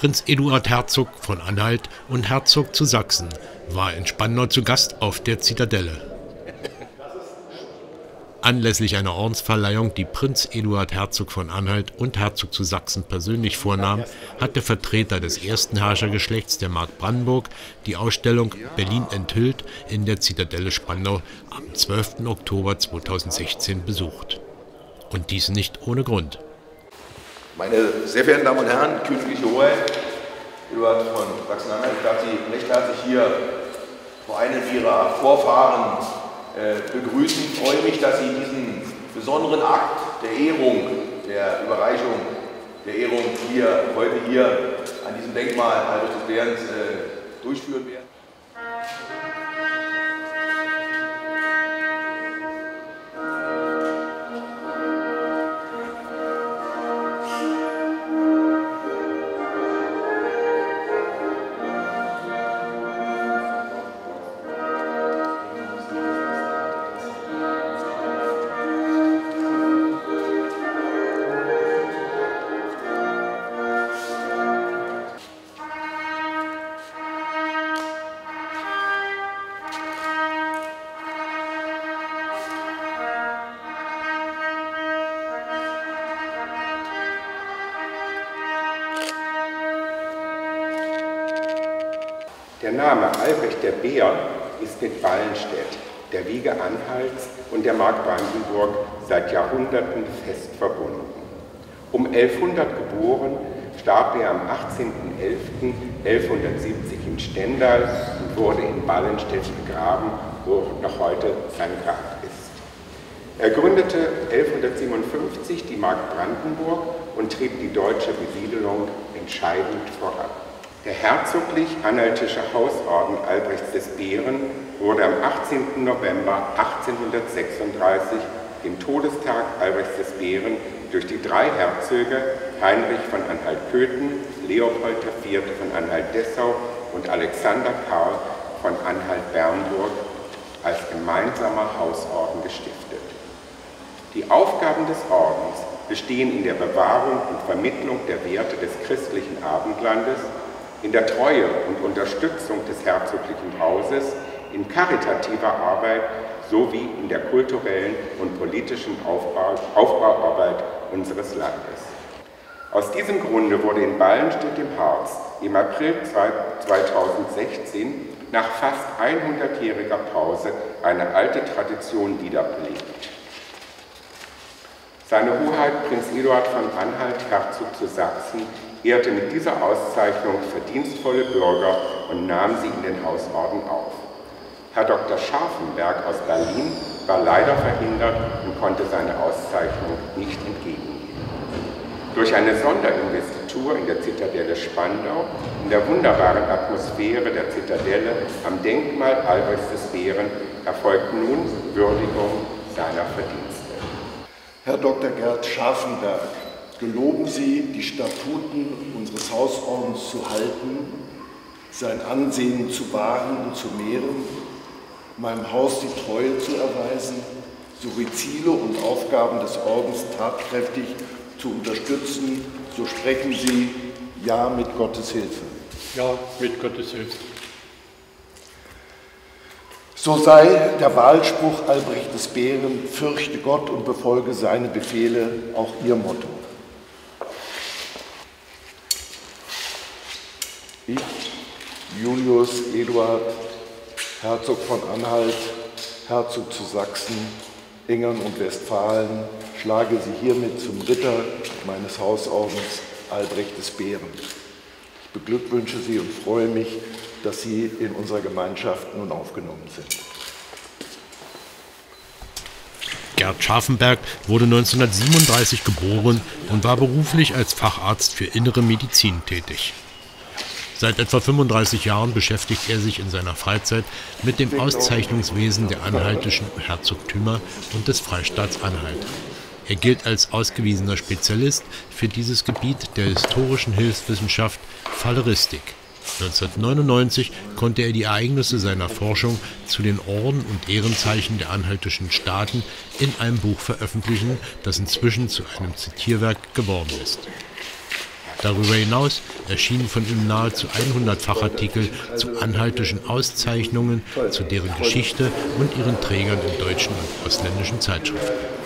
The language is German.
Prinz Eduard Herzog von Anhalt und Herzog zu Sachsen war in Spandau zu Gast auf der Zitadelle. Anlässlich einer Ordensverleihung, die Prinz Eduard Herzog von Anhalt und Herzog zu Sachsen persönlich vornahm, hat der Vertreter des ersten Herrschergeschlechts der Mark Brandenburg die Ausstellung Berlin enthüllt in der Zitadelle Spandau am 12. Oktober 2016 besucht. Und dies nicht ohne Grund. Meine sehr verehrten Damen und Herren, königliche Hoheit, Eduard von Sachsen-Anhalt, ich darf Sie recht herzlich hier vor einem Ihrer Vorfahren begrüßen. Ich freue mich, dass Sie diesen besonderen Akt der Ehrung, der Überreichung, der Ehrung heute hier an diesem Denkmal Albrecht des Bärens durchführen werden. Der Name Albrecht der Bär ist mit Wallenstedt, der Wiege Anhalts und der Mark Brandenburg seit Jahrhunderten fest verbunden. Um 1100 geboren, starb er am 18.11.1170 in Stendal und wurde in Wallenstedt begraben, wo noch heute sein Grab ist. Er gründete 1157 die Mark Brandenburg und trieb die deutsche Besiedelung entscheidend voran. Der herzoglich-anhaltische Hausorden Albrechts des Bären wurde am 18. November 1836, dem Todestag Albrechts des Bären, durch die drei Herzöge Heinrich von Anhalt-Köthen, Leopold IV. Von Anhalt-Dessau und Alexander Karl von Anhalt-Bernburg als gemeinsamer Hausorden gestiftet. Die Aufgaben des Ordens bestehen in der Bewahrung und Vermittlung der Werte des christlichen Abendlandes, in der Treue und Unterstützung des herzoglichen Hauses, in karitativer Arbeit sowie in der kulturellen und politischen Aufbauarbeit unseres Landes. Aus diesem Grunde wurde in Ballenstedt im Harz im April 2016 nach fast 100-jähriger Pause eine alte Tradition wiederbelebt. Seine Hoheit Prinz Eduard von Anhalt, Herzog zu Sachsen, ehrte mit dieser Auszeichnung verdienstvolle Bürger und nahm sie in den Hausorden auf. Herr Dr. Scharfenberg aus Berlin war leider verhindert und konnte seine Auszeichnung nicht entgegennehmen. Durch eine Sonderinvestitur in der Zitadelle Spandau, in der wunderbaren Atmosphäre der Zitadelle am Denkmal Albrechts des Bären, erfolgt nun Würdigung seiner Verdienste. Herr Dr. Gerd Scharfenberg, geloben Sie, die Statuten unseres Hausordens zu halten, sein Ansehen zu wahren und zu mehren, meinem Haus die Treue zu erweisen, sowie Ziele und Aufgaben des Ordens tatkräftig zu unterstützen, so sprechen Sie ja mit Gottes Hilfe. Ja, mit Gottes Hilfe. So sei der Wahlspruch Albrecht des Bären, fürchte Gott und befolge seine Befehle, auch Ihr Motto. Ich, Julius Eduard, Herzog von Anhalt, Herzog zu Sachsen, Ingern und Westfalen, schlage Sie hiermit zum Ritter meines Hausordens Albrecht des Bären. Ich beglückwünsche Sie und freue mich, dass Sie in unserer Gemeinschaft nun aufgenommen sind. Gerd Scharfenberg wurde 1937 geboren und war beruflich als Facharzt für Innere Medizin tätig. Seit etwa 35 Jahren beschäftigt er sich in seiner Freizeit mit dem Auszeichnungswesen der anhaltischen Herzogtümer und des Freistaats Anhalt. Er gilt als ausgewiesener Spezialist für dieses Gebiet der historischen Hilfswissenschaft Falleristik. 1999 konnte er die Ereignisse seiner Forschung zu den Orden und Ehrenzeichen der anhaltischen Staaten in einem Buch veröffentlichen, das inzwischen zu einem Zitierwerk geworden ist. Darüber hinaus erschienen von ihm nahezu 100 Fachartikel zu anhaltischen Auszeichnungen, zu deren Geschichte und ihren Trägern in deutschen und ausländischen Zeitschriften.